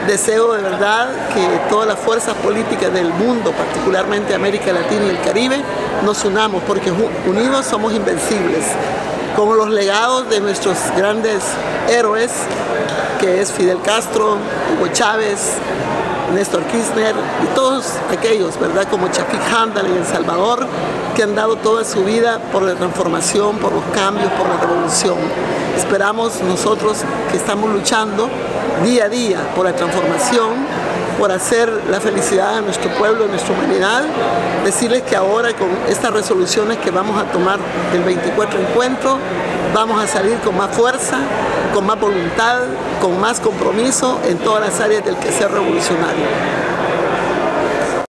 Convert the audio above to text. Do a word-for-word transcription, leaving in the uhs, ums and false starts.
Deseo de verdad que todas las fuerzas políticas del mundo, particularmente América Latina y el Caribe, nos unamos, porque unidos somos invencibles. Con los legados de nuestros grandes héroes, que es Fidel Castro, Hugo Chávez, Néstor Kirchner y todos aquellos, ¿verdad?, como Chafik Handal en El Salvador, que han dado toda su vida por la transformación, por los cambios, por la revolución. Esperamos nosotros que estamos luchando día a día por la transformación, por hacer la felicidad a nuestro pueblo, a nuestra humanidad, decirles que ahora con estas resoluciones que vamos a tomar del veinticuatro encuentro, vamos a salir con más fuerza, con más voluntad, con más compromiso en todas las áreas del quehacer revolucionario.